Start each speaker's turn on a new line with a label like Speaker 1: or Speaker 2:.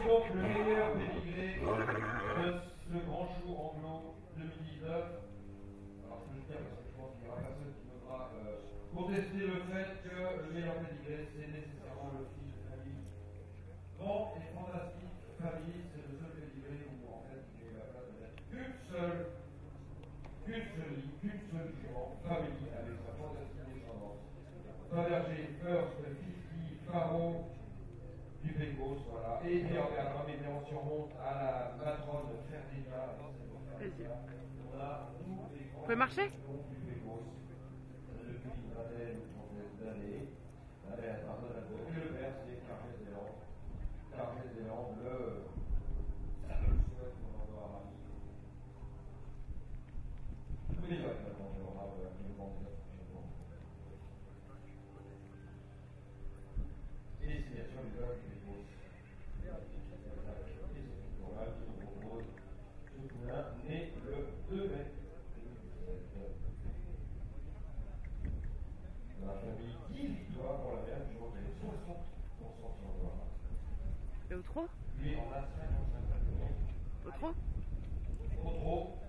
Speaker 1: Voici donc le meilleur pédigré de ce grand chou anglo 2019. Alors je peux le dire parce que je pense qu'il n'y aura personne qui voudra contester le fait que le meilleur pédigré c'est nécessairement le fils de famille. Grand et fantastique famille, c'est le seul pédigré où en fait il y a eu la place de mettre qu'une seule jument, famille avec sa fantastique descendance. Fabergé, First, Fifi, Faro, du Pécos, voilà. Et puis on surmonte à la patronne Ferdinand. On a tous les grands.
Speaker 2: Vous pouvez marcher
Speaker 1: Du Pécos, depuis une vingtaine ou trentaine d'années. Et le père, c'est Cargès Zéland. Cargès Zéland, ça me le souhaite qu'on en aura ravi. Oui, maintenant, on aura une grande prochainement. Et les signatures du peuple du Pécos. Et c'est pour là qui nous propose ce poulain né le 2 mai. Dans la famille 10 victoires pour la mère, je crois qu'elle est 60% sur le voir.
Speaker 2: Et au trop?
Speaker 1: Lui, on a 55
Speaker 2: Au trop?
Speaker 1: Au trop.